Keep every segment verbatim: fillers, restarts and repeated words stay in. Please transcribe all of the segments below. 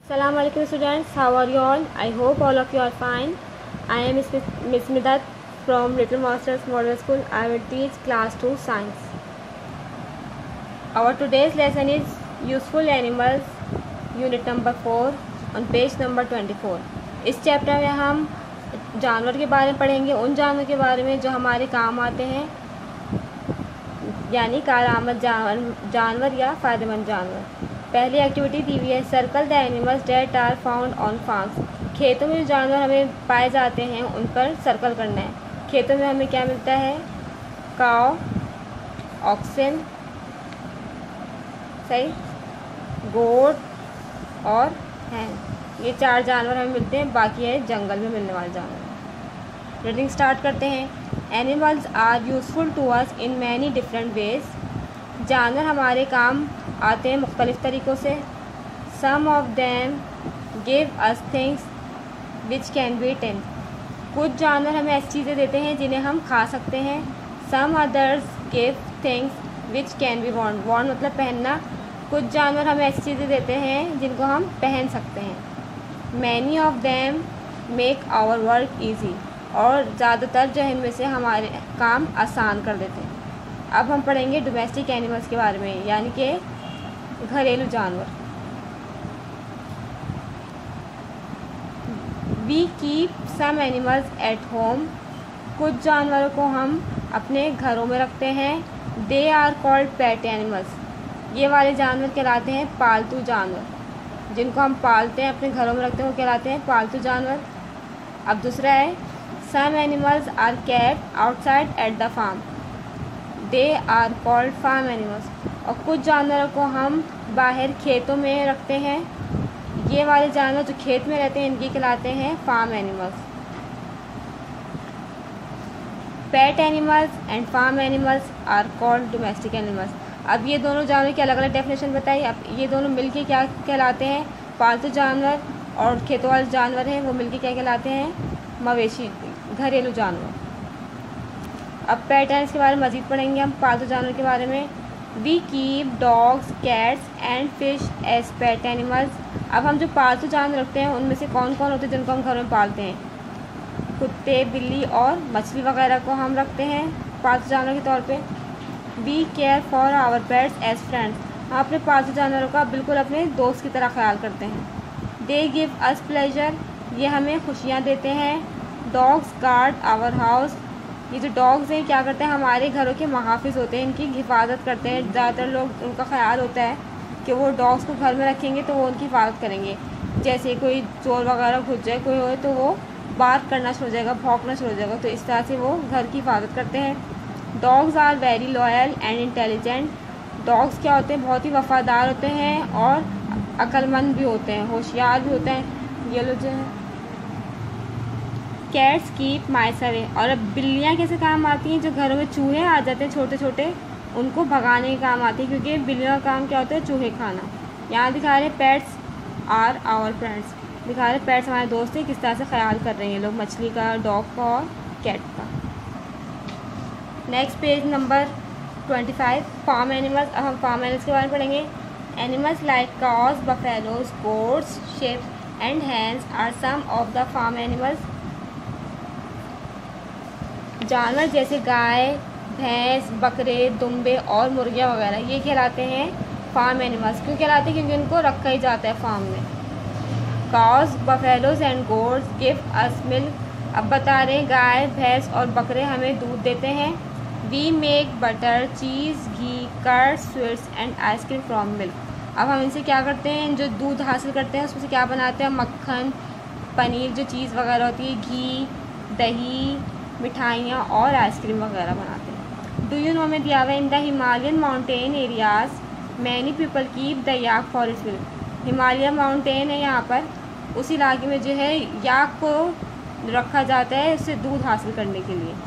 Assalamu alaikum students, how are you all? I hope all of you are fine. I am Miss Midat from Little Masters Model School. I will teach class two science. Our today's lesson is useful animals, unit number four on page number twenty-four. इस chapter में हम जानवर के बारे में पढ़ेंगे, उन जानवर के बारे में जो हमारे काम आते हैं, यानी कारआमद जानवर जानवर या फ़ायदेमंद जानवर। पहली एक्टिविटी दी हुई है circle the animals that are found on farms. खेतों में जो जानवर हमें पाए जाते हैं उन पर सर्कल करना है। खेतों में हमें क्या मिलता है? काव, ऑक्सन, सही, गोट और हैं, ये चार जानवर हमें मिलते हैं। बाकी है जंगल में मिलने वाले जानवर। रीडिंग स्टार्ट करते हैं। Animals are useful to us in many different ways. जानवर हमारे काम आते हैं मुख्तलिफ़ तरीक़ों से। Some of them give us things which can be eaten. कुछ जानवर हमें ऐसी चीज़ें देते हैं जिन्हें हम खा सकते हैं। Some others give things which can be worn. Worn मतलब पहनना। कुछ जानवर हमें ऐसी चीज़ें देते हैं जिनको हम पहन सकते हैं। Many of them make our work easy. और ज़्यादातर जो है इनमें से हमारे काम आसान कर देते हैं। अब हम पढ़ेंगे डोमेस्टिक एनिमल्स के बारे में, यानी कि घरेलू जानवर। We keep some animals at home. कुछ जानवरों को हम अपने घरों में रखते हैं। They are called pet animals. ये वाले जानवर कहलाते हैं पालतू जानवर। जिनको हम पालते हैं, अपने घरों में रखते हैं, वो कहलाते हैं पालतू जानवर। अब दूसरा है some animals are kept outside at the farm. They are called farm animals. और कुछ जानवरों को हम बाहर खेतों में रखते हैं। ये वाले जानवर जो खेत में रहते हैं इनकी कहलाते हैं farm animals. Pet animals and farm animals are called domestic animals. अब ये दोनों जानवर की अलग अलग डेफिनेशन बताई। अब ये दोनों मिलके क्या कहलाते हैं? पालतू जानवर। और खेतों वाले जानवर हैं वो मिलके क्या कहलाते हैं? मवेशी, घरेलू जानवर। अब पेट एनिमल्स के बारे में मज़ीद पढ़ेंगे हम, पालतू जानवर के बारे में। We keep dogs, cats and fish as pet animals. अब हम जो पालतू जानवर रखते हैं उनमें से कौन कौन होते हैं जिनको हम घर में पालते हैं? कुत्ते, बिल्ली और मछली वगैरह को हम रखते हैं पालतू जानवर के तौर पे। We care for our pets as friends. हम अपने पालतू जानवरों का बिल्कुल अपने दोस्त की तरह ख्याल करते हैं। They give us pleasure. ये हमें खुशियाँ देते हैं। Dogs guard our house. ये जो डॉग्स हैं क्या करते हैं? हमारे घरों के मुहाफ़िज़ होते हैं, इनकी हिफाजत करते हैं। ज़्यादातर लोग उनका ख्याल होता है कि वो डॉग्स को घर में रखेंगे तो वो उनकी हिफाजत करेंगे। जैसे कोई चोर वगैरह घुस जाए कोई हो तो वो बार्क करना शुरू हो जाएगा, भौंकना शुरू हो जाएगा, तो इस तरह से वो घर की हिफाजत करते हैं। Dogs are very loyal and intelligent. Dogs क्या होते हैं? बहुत ही वफ़ादार होते हैं और अक्लमंद भी होते हैं, होशियार भी होते हैं। ये लोग जो है कैट्स कीप माइस अवे। और अब बिल्लियाँ कैसे काम आती हैं? जो घरों में चूहे आ जाते हैं छोटे छोटे, उनको भगाने के काम आती है, क्योंकि बिल्लियों का काम क्या होता है? चूहे खाना। यहाँ दिखा रहे पेट्स आर आवर फ्रेंड्स। दिखा रहे पेट्स हमारे दोस्त हैं, किस तरह से ख्याल कर रहे हैं लोग मछली का, डॉग का और कैट का। Next page number twenty five, farm animals. अब हम फार्म एनिमल्स के बारे में पढ़ेंगे। Animals like cows, buffaloes, goats, sheep and hens are some of the farm animals. जानवर जैसे गाय, भैंस, बकरे, दुम्बे और मुर्गियाँ वगैरह ये कहलाते हैं फार्म एनिमल्स। क्यों कहलाते हैं? क्योंकि उनको रखा ही जाता है फार्म में। Cows, buffaloes and goats give us milk. अब बता रहे हैं गाय, भैंस और बकरे हमें दूध देते हैं। We make butter, cheese, ghee, curd, sweets and ice cream from milk. अब हम इनसे क्या करते हैं? जो दूध हासिल करते हैं उसमें से क्या बनाते हैं? मक्खन, पनीर, जो चीज़ वगैरह होती है, घी, दही, मिठाइयाँ और आइसक्रीम वगैरह बनाते हैं। डू यू नो में दिया हुआ है in the Himalayan mountain areas many people keep the yak for its milk. Himalaya mountain है यहाँ पर, उस इलाके में जो है याक को रखा जाता है उससे दूध हासिल करने के लिए।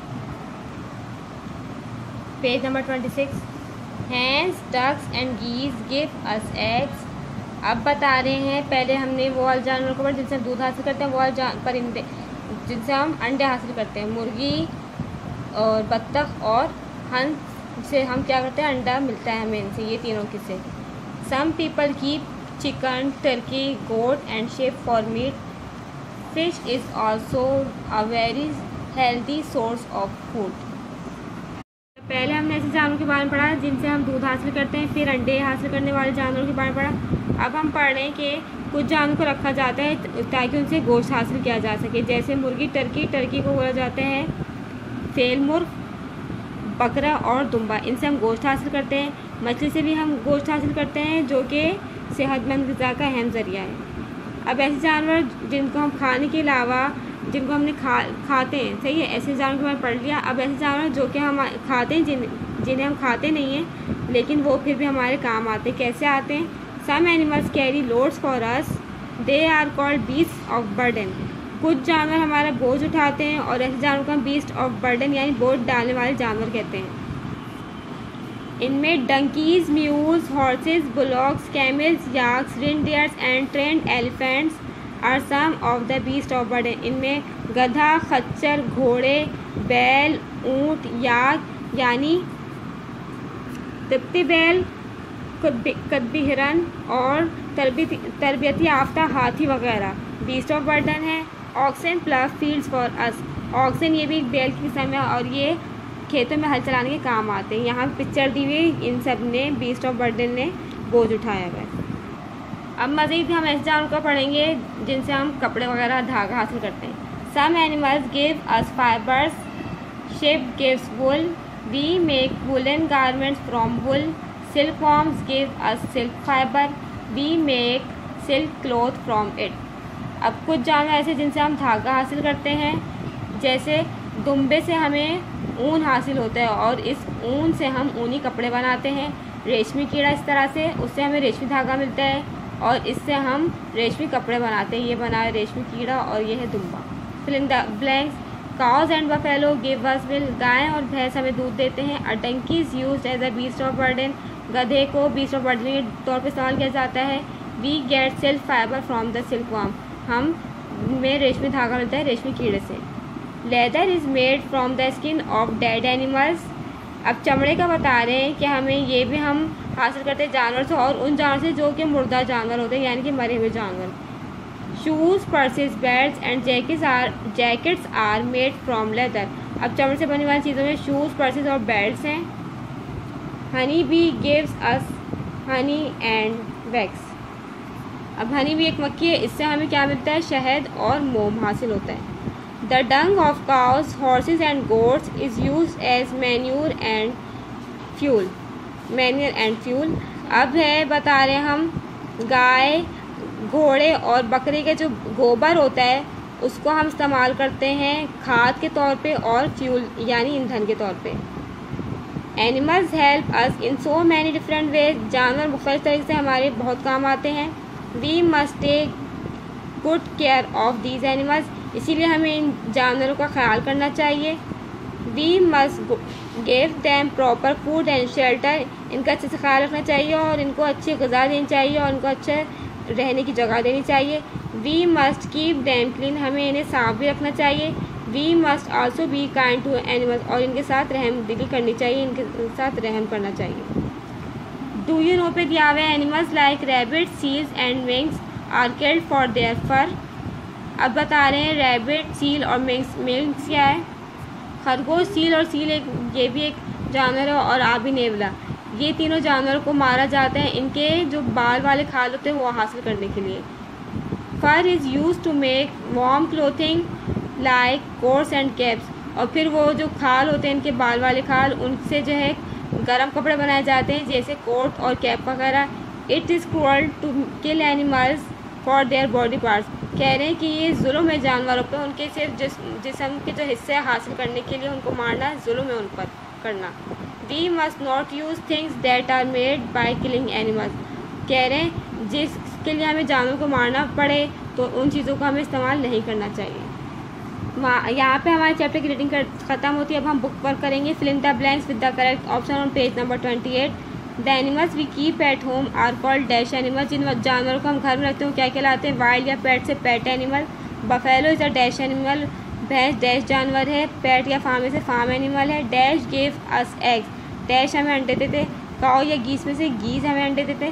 Page number twenty six, hens, ducks and geese give us eggs. अब बता रहे हैं, पहले हमने वो वाले जानवर को पढ़ा जिनसे हम दूध हासिल करते हैं, वो वाले जान परिंदे जिनसे हम अंडे हासिल करते हैं। मुर्गी और बत्तख और हंस से हम क्या करते हैं? अंडा मिलता है हमें इनसे, ये तीनों किस्से। Some people keep chicken, turkey, goat and sheep for meat. Fish is also a very healthy source of food. पहले हमने ऐसे जानवरों के बारे में पढ़ा जिनसे हम दूध हासिल करते हैं, फिर अंडे हासिल करने वाले जानवरों के बारे में पढ़ा। अब हम पढ़ रहे हैं कि कुछ जानवरों को रखा जाता है ताकि उनसे गोश्त हासिल किया जा सके, जैसे मुर्गी, टर्की। टर्की को बोला जाता है फेल मुर्ग, बकरा और दुम्बा। इनसे हम गोश्त हासिल करते हैं। मछली से भी हम गोश्त हासिल करते हैं जो कि सेहतमंद ग़िज़ा का अहम ज़रिया है। अब ऐसे जानवर जिनको हम खाने के अलावा जिनको हमने खा खाते हैं, सही है, ऐसे जानवर के बारे में पढ़ लिया। अब ऐसे जानवर जो कि हम खाते हैं जिन जिन्हें हम खाते नहीं हैं लेकिन वो फिर भी हमारे काम आते हैं। कैसे आते हैं? Some animals carry loads for us, they are called beast of burden. कुछ जानवर हमारा बोझ उठाते हैं और ऐसे जानवर को हम बीस्ट ऑफ बर्डन यानी बोझ डालने वाले जानवर कहते हैं। इनमें donkeys, mules, horses, bullocks, camels, yaks, reindeers and trained elephants are some of the beast of burden. इनमें गधा, खच्चर, घोड़े, बैल, ऊँट, याक यानी तिब्बती बैल, कदबी हिरन और तरबियती तरबियती याफ्ता हाथी वगैरह बीस्ट ऑफ बर्डन है। Oxen plough fields for us. Oxen ये भी एक बैल की किस्म है और ये खेतों में हल चलाने के काम आते हैं। यहाँ पिक्चर दी हुई इन सब ने बीस्ट ऑफ बर्डन ने बोझ उठाया हुआ है। अब मज़ीद हम ऐसे जानवर को पढ़ेंगे जिनसे हम कपड़े वगैरह धागा हासिल करते हैं। Some animals give us fibres, sheep gives wool, we make woollen garments from wool, silk worms give us silk fibre, we make silk cloth from it. अब कुछ जानवर ऐसे जिनसे हम धागा हासिल करते हैं, जैसे दुम्बे से हमें ऊन हासिल होता है और इस ऊन से हम ऊनी कपड़े बनाते हैं। रेशमी कीड़ा इस तरह से, उससे हमें रेशमी धागा मिलता है और इससे हम रेशमी कपड़े बनाते हैं। ये बना है रेशमी कीड़ा और ये है दुम्बा। Fill in the blanks. Cows and buffalo give us milk. गाय और भैंस हमें दूध देते हैं। A donkey is used as a beast of burden. गधे को बीस्ट ऑफ बर्डन के तौर पर इस्तेमाल किया जाता है। We get silk fibre from the silk worm. हम में रेशमी धागा मिलता है रेशमी कीड़े से। Leather is made from the skin of dead animals. अब चमड़े का बता रहे हैं कि हमें ये भी हम हासिल करते हैं जानवर से और उन जानवर से जो कि मुर्दा जानवर होते हैं यानी कि मरे हुए जानवर। Shoes, purses, belts and jackets are jackets are made from leather. अब चमड़े से बनने वाली चीज़ों में शूज़, पर्सेस और बेल्ट्स हैं। Honey bee gives us honey and wax. अब हनी भी एक मक्खी है, इससे हमें क्या मिलता है? शहद और मोम हासिल होता है। The dung of cows, horses and goats is use as manure and fuel manure and fuel. अब है बता रहे हम गाय, घोड़े और बकरे के जो गोबर होता है उसको हम इस्तेमाल करते हैं खाद के तौर पे और फ्यूल यानी ईंधन के तौर पे। Animals help us in so many different ways. जानवर मुख्तलिफ तरीके से हमारे बहुत काम आते हैं। We must take good care of these animals. इसीलिए हमें इन जानवरों का ख्याल करना चाहिए। We must give them proper food and shelter. इनका अच्छे से ख्याल रखना चाहिए और इनको अच्छी ग़िज़ा देनी चाहिए और इनको अच्छे रहने की जगह देनी चाहिए। We must keep them clean. हमें इन्हें साफ भी रखना चाहिए। We must also be kind to animals. और इनके साथ रहम दिली करनी चाहिए, इनके साथ रहम करना चाहिए। डू यू नो पे दिया हुआ है animals like rabbit, seals and minks are killed for their fur. अब बता रहे हैं रैबिट, सील और मिंक्स। मिंक्स क्या है? खरगोश, सील और सील एक ये भी एक जानवर है और आबी नेवला, ये तीनों जानवरों को मारा जाता है इनके जो बाल वाले खाल होते हैं वो हासिल करने के लिए। Fur is use to make warm clothing like coats and caps. और फिर वो जो खाल होते हैं इनके बाल वाले खाल, उनसे जो है गर्म कपड़े बनाए जाते हैं जैसे कोट और कैप वगैरह। It is cruel to kill animals for their body parts. कह रहे हैं कि ये जुल्म है जानवरों पे, उनके सिर्फ जिस जिस्म के जो हिस्से हासिल करने के लिए उनको मारना जुल्म है उन पर करना। We must not use things that are made by killing animals. कह रहे हैं जिसके लिए हमें जानवरों को मारना पड़े तो उन चीज़ों का हमें इस्तेमाल नहीं करना चाहिए। वहाँ यहाँ पे हमारे चैप्टर की रीडिंग ख़त्म होती है। अब हम बुक वर्क करेंगे। Fill in the blanks with the correct option on page number twenty eight. The animals we keep at home are called dash animal. जिन जानवरों को हम घर में रखते हैं क्या कहलाते हैं? वाइल्ड या पेट से pet animal. Buffalo is a dash animal. भैंस डैश जानवर है। पेट या फार्म में से फार्म एनिमल है। Dash give us eggs. Dash हमें अंडे देते। काऊ या गीस में से गीज हमें अंडे देते।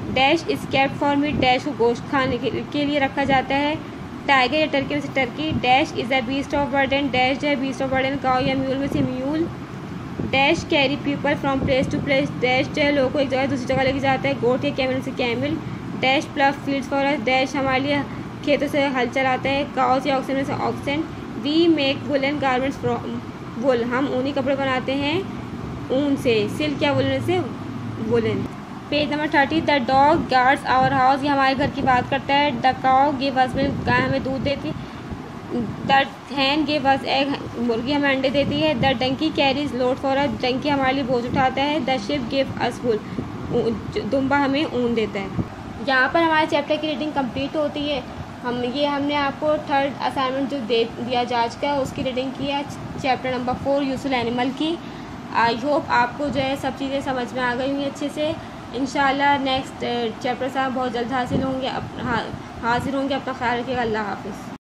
Dash is kept for meat, dash को गोश्त खाने के, के लिए रखा जाता है। टाइगर या टर्की में से turkey. Dash is a beast of burden, dash जो है बीस्ट ऑफ बर्डन काऊ या म्यूल में से mule. Dash carry people from place to place, dash जो है लोगों को एक जगह दूसरी जगह लेके जाता है। गोट या कैमल से camel. Dash plough fields for us, dash हमारे लिए खेतों से हल चलाते हैं। काउस या ऑक्सन में से oxen. We make woollen garments from wool, हम ऊनी कपड़े बनाते हैं ऊन से। सिल्क या वुलन से woollen. Page number thirty. The dog guards our house, ये हमारे घर की बात करता है। The cow give us milk, गाय हमें दूध देती है। The hen give us egg, मुर्गी हमें अंडे देती है। The donkey carries load for us, donkey हमारे लिए बोझ उठाता है। The sheep give us wool, दुम्बा हमें ऊन देता है। यहाँ पर हमारे चैप्टर की रीडिंग कंप्लीट होती है। हम ये हमने आपको थर्ड असाइनमेंट जो दे दिया जांच का उसकी रीडिंग की है, chapter number four useful animal की। आई होप आपको जो है सब चीज़ें समझ में आ गई हुई अच्छे से। इंशाल्लाह नेक्स्ट चैप्टर से आप बहुत जल्द हासिल होंगे, अप, हा, हाजिर होंगे। अपना ख्याल रखिएगा। अल्लाह हाफिज़।